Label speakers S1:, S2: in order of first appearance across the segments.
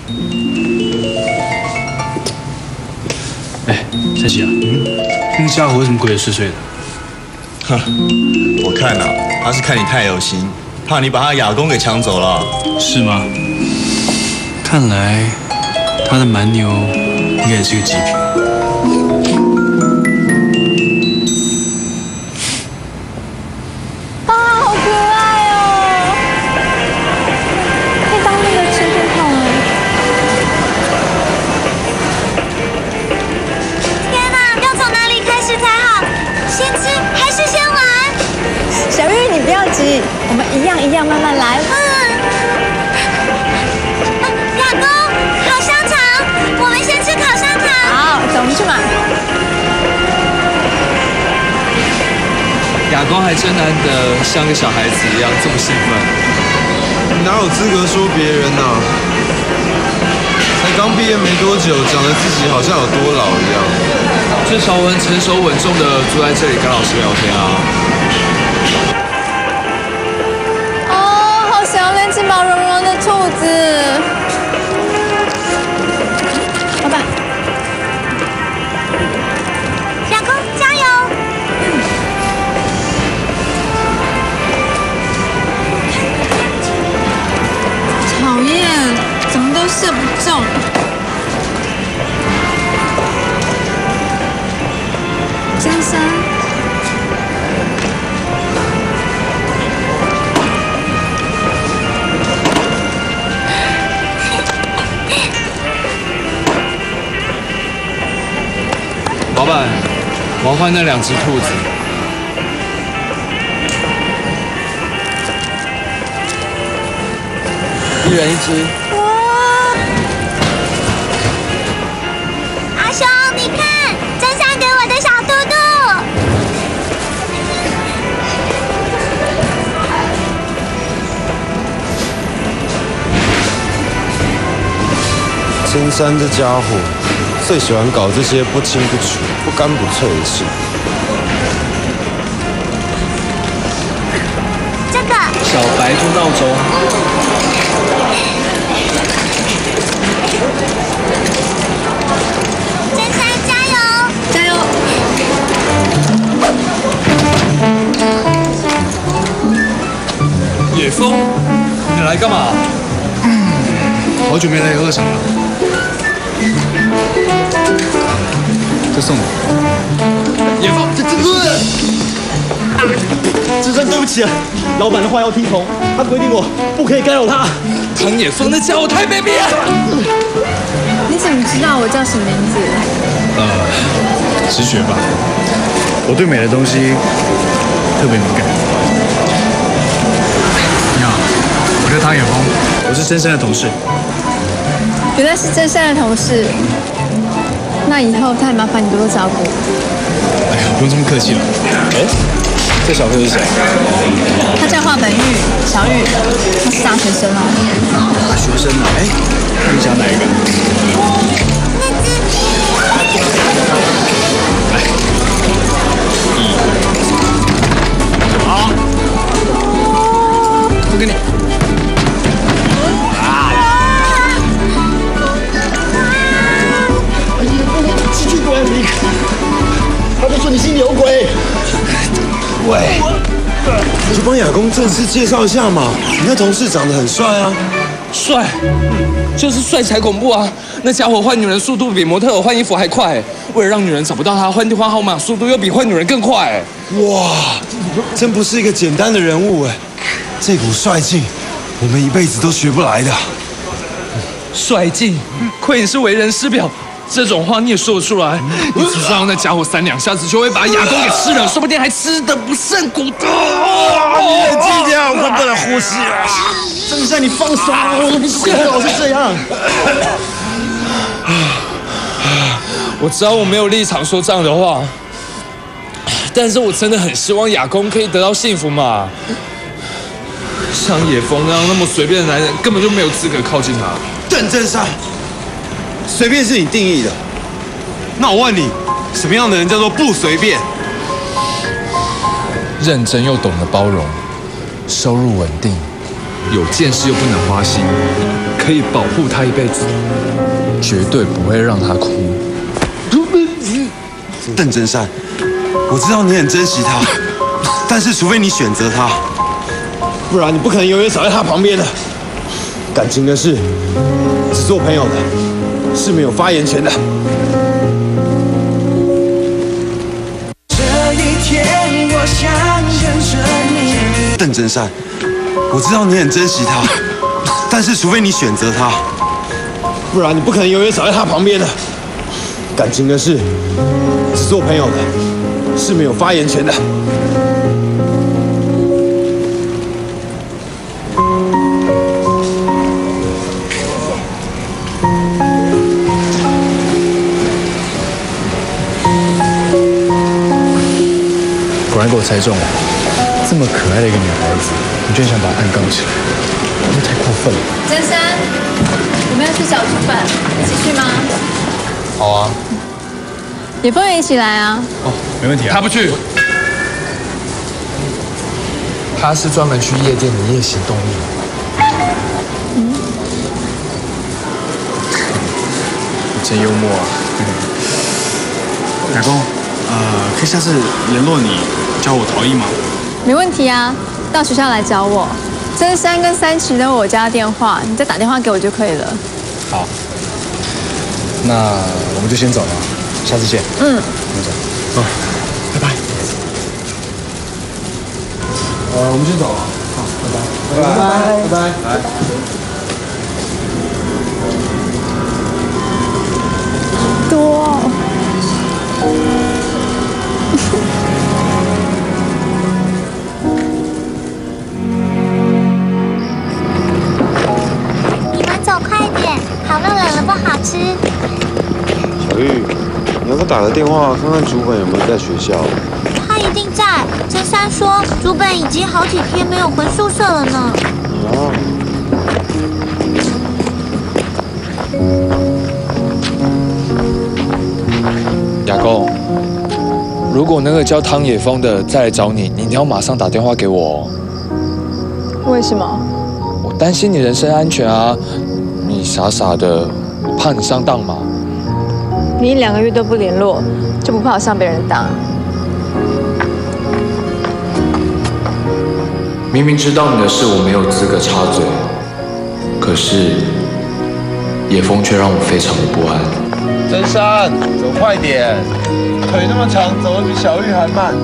S1: 哎，晨曦啊，那个家伙为什么鬼鬼祟祟的？
S2: 哼，我看啊，他是看你太有心，怕你把他亚公给抢走了。
S1: 是吗？看来他的蛮牛应该也是个极品。
S3: 啊，好可爱哦！可以当那个吃兔桶哎！天哪，要从哪里开始才好？先吃还是先玩？小玉，你不要急，我们一样一样慢慢来。亚公，烤香肠，我们先吃烤香肠。好，走，我们去买。
S4: 亚公还真难得像个小孩子一样这么兴奋。
S5: 你哪有资格说别人啊？才刚毕业没多久，讲得自己好像有多老一样。
S4: 至少我很成熟稳重的坐在这里跟老师聊天啊。
S3: 哦，好想要练吃毛茸茸的兔子。老板，亚公加油！讨厌，怎么都射不中。先生，
S4: 老板，我要换那2只兔子。1人1只。
S3: 阿雄，你看，真相给我的小兔兔。
S5: 真山这家伙最喜欢搞这些不清不楚、不干不脆的事。
S3: 这个
S4: 小白兔闹钟。
S3: 真山加油！加油！
S4: 野风，你来干嘛？
S1: 好久没来游乐场了，这送你。
S4: 野风，
S6: 真山，对不起啊，老板的话要听从，他规定我不可以干扰他。
S4: 唐野风那家伙太卑鄙了。
S3: 你怎么知道我叫什么名字？
S1: 直觉吧，我对美的东西特别敏感。你好，我叫唐野风，我是真山的同事。
S3: 原来是真山的同事，那以后太麻烦你多多照顾。
S1: 哎呀，不用这么客气了。哎，这小哥是谁？
S3: 他叫华本玉，小玉，他是大学生哦。
S1: 大学生啊？哎，看你想哪一个？好，不给你。
S6: 寄居鬼，你，他就说你心里有鬼。
S5: 喂，你就帮亚公正式介绍一下嘛。你那同事长得很帅啊。
S4: 帅，就是帅才恐怖啊！那家伙换女人速度比模特儿换衣服还快，为了让女人找不到他，换电话号码速度又比换女人更快。
S5: 哇，真不是一个简单的人物哎，这股帅劲，我们一辈子都学不来的。
S4: 帅劲，亏你是为人师表，这种话你也说得出来？你只知道那家伙3-2下子就会把亚公给吃了，说不定还吃得不剩骨头。
S5: 你冷静点，我快不能呼吸了。
S6: 真山，你放手，我不是老是这样。
S4: 我知道我没有立场说这样的话，但是我真的很希望亚公可以得到幸福嘛。像野风那样那么随便的男人，根本就没有资格靠近他。
S5: 邓正山，随便是你定义的。那我问你，什么样的人叫做不随便？
S4: 认真又懂得包容，收入稳定，有见识又不能花心，肯可以保护她一辈子，绝对不会让她哭。
S5: 邓真善，我知道你很珍惜他，但是除非你选择他，不然你不可能永远守在他旁边的。感情的事，只做朋友的，是没有发言权的。
S7: 这一天，我想跟着你。
S5: 邓真善，我知道你很珍惜他，但是除非你选择他，不然你不可能永远守在他旁边的。感情的事，只做朋友的，是没有发言权的。
S1: 果然给我猜中了，这么可爱的一个女孩子，你居然想把她按杠起来，这太过分了。
S3: 真山，我们要去找主本，一起去吗？
S1: 好啊，
S3: 野风也一起来啊。
S1: 哦，没问题啊。
S4: 他不去，他是专门去夜店的夜行动物。
S1: 真幽默啊！打工，可以下次联络你，教我陶艺吗？
S3: 没问题啊，到学校来找我。真山跟三池都有我家的电话，你再打电话给我就可以了。
S1: 好，那我们就先走了，下次见。我们走。哦，拜拜。我们先走了。好，拜拜。拜拜。拜拜。
S3: 多。
S8: 你们走快一点，烤肉冷了不好吃。
S5: 小玉，你要不打个电话看看主本有没有在学校？
S8: 他一定在。真山说，主本已经好几天没有回宿舍了呢。
S5: 哦。
S4: 亚公，如果那个叫汤野风的再来找你，你一定要马上打电话给我哦。
S3: 为什么？
S4: 我担心你人身安全啊！你傻傻的，我怕你上当嘛。
S3: 你1-2个月都不联络，就不怕我上别人当？
S4: 明明知道你的事，我没有资格插嘴，可是野风却让我非常的不安。
S5: 真山，走快点，腿那么长，走得比小玉还慢。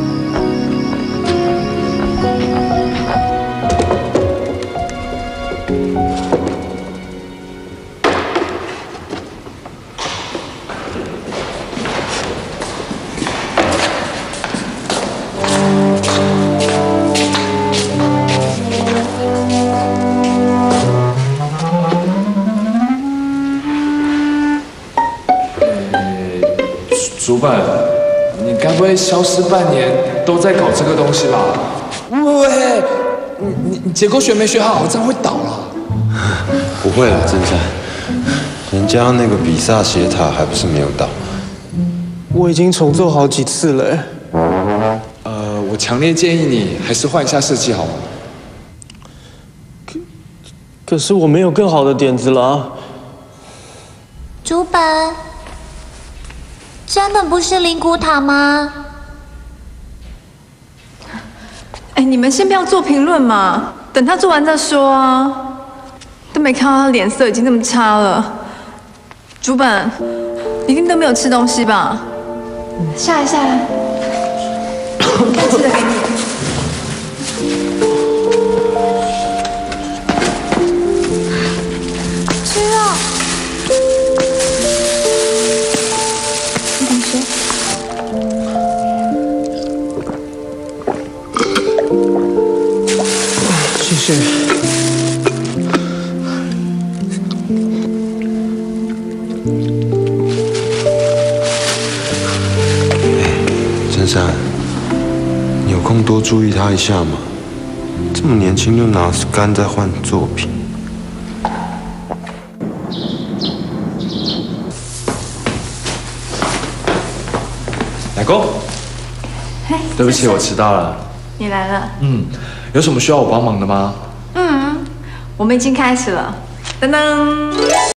S4: 主本，你该不会消失半年都在搞这个东西吧？喂，你结构学没学好，这样会倒了。
S5: 不会了，真山，人家那个比萨斜塔还不是没有倒。
S6: 我已经重做好几次了。
S4: 我强烈建议你还是换一下设计好吗？
S6: 可是我没有更好的点子了啊。
S8: 主本，真的不是灵骨塔吗？
S3: 哎，你们先不要做评论嘛，等他做完再说啊。都没看到他脸色已经那么差了。主本，你一定都没有吃东西吧？下来下来，该吃的给你。
S8: 吃肉。你吃。
S6: 谢谢。
S5: 真山，你有空多注意他一下嘛。这么年轻就拿杆在换作品。
S4: 奶公，对不起，我迟到了。
S3: 你来了。
S4: 有什么需要我帮忙的吗？
S3: 我们已经开始了， 噔噔。